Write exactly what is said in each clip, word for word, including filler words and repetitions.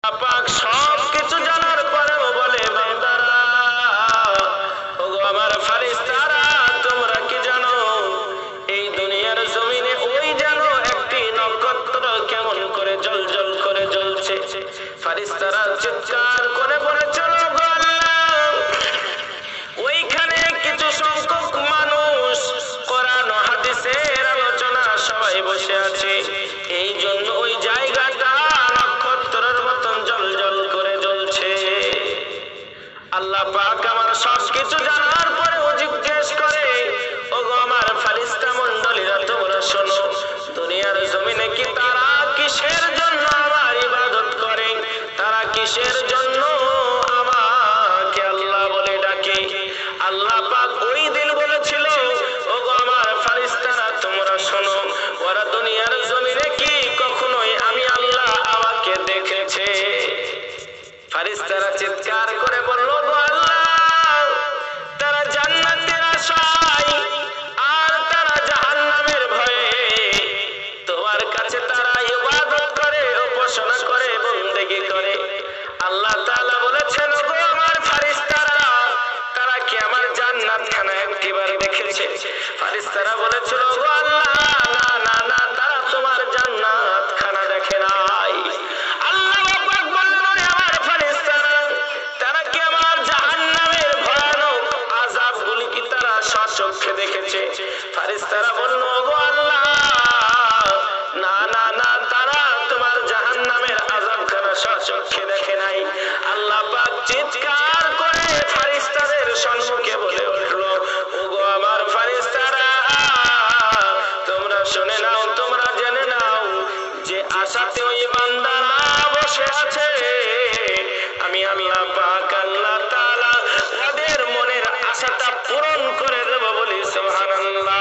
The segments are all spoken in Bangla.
পাক সব কিছু জানার পরেও বলে বান্দারা, ওগো আমার ফেরেশতারা, তোমরা কি জানো এই দুনিয়ার জমিনে ওই জানো একটি নক্ষত্র কেমন করে জ্বলজ্বল করে জ্বলছে। ফেরেশতারা চিৎকার করে বলেছিল, ওগো আল্লাহ, ওইখানে কিছু সংখ্যক মানুষ কোরআন ও হাদিসের আলোচনা সবাই বসে আছে, এই জন্য ওই জায়গাটা নক্ষত্রের মতন জ্বলজ্বল করে জ্বলছে। আল্লাহ পাক আমার সব কিছু জানার পরেও জিজ্ঞেস করে, ওগো আমার ফেরেশতা মণ্ডলীরা, তোমরা শোনো, দুনিয়ার জমিনে কি তারা কিসের জন্য আমার ইবাদত করে, তারা কিসের জন্য আমাকে আল্লাহ বলে ডাকে? আল্লাহ পাক ওই দিন বলেছিল, ওগো আমার ফেরেশতারা, তোমরা শোনো, ওরা দুনিয়ার জমিনে কি কখনোই আমি আল্লাহ আমাকে দেখেছে? ফেরেশতারা চিৎকার করে বলল, ওগো আল্লাহ, তারা জান্নাতের আশায় আর তারা জাহান্নামের ভয়ে তোমার কাছে তারা ইবাদত করে, উপাসনা করে, বন্দেগী করে। আল্লাহ তাআলা বলেছেন, ওগো আমার ফেরেশতারা, তারা কি আমার জান্নাত খানা একবার দেখেছে? ফেরেশতারা বলেছিল, ওগো আল্লাহ, না না না, তারা তোমার জান্নাত খানা দেখে নাই। আল্লাহ পাক বললেন, আমার ফেরেশতারা, তারা কি আমার জাহান্নামের ভয়ানক আযাবগুলি কি তারা স্বচক্ষে দেখেছে? ফেরেশতারা বলল, ওগো আল্লাহ, না না না, তারা তোমার জাহান্নামের আযাবখানা স্বচক্ষে দেখে নাই। আল্লাহ পাক চিৎকার করে ফেরেশতাদের সম্মুখে বলে উঠল, ওগো আমার ফেরেশতারা, তোমরা শুনে নাও, তোমরা জেনে নাও, যে আশাতে ওই বান্দারা বসে আছে, আমি আল্লাহ পাক আল্লাহ তাআলা ওদের মনের আশাটা পূরণ করে দেব। বলি সুবহানাল্লাহ।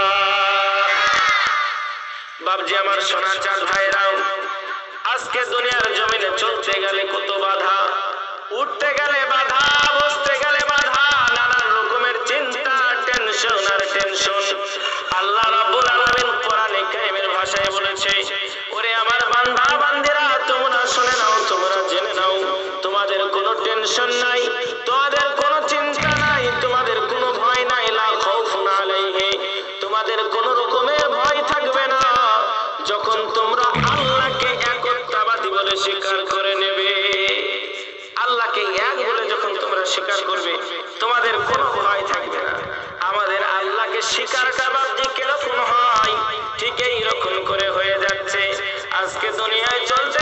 বাবজি আমার সোনা চাঁদ ভাইরাও, আজকে দুনিয়ার জমিনে চলতে গেলে কত বাধা, উঠতে গেলে বাধা, বসতে গেলে বাধা, নানান রকমের চিন্তা, টেনশন আর টেনশন। আল্লাহ রাব্বুল আলামিন কোরআনে কারীমের ভাষায় বলেছে, ওরে আমার বান্দা বান্দিরা, তোমরা শুনে নাও, তোমরা জেনে নাও, তোমাদের কোনো টেনশন নাই, তোমাদের কোনো চিন্তা নাই, তোমাদের কোনো ভয় নাই, লা খাউফুন আলাইহি, তোমাদের কোনো রকমের ভয় থাকবে না যখন তোমরা আল্লাহকে একত্ববাদী বলে স্বীকার করে নেবে। আল্লাহকে এক বলে যখন তোমরা স্বীকার করবে, তোমাদের কোনো ভয় থাকবে না। আমাদের আল্লাহকে স্বীকারটা বাদে কিরকম হয়, ঠিক এইরকম করে হয়ে যাচ্ছে। আজকে দুনিয়ায় চলতে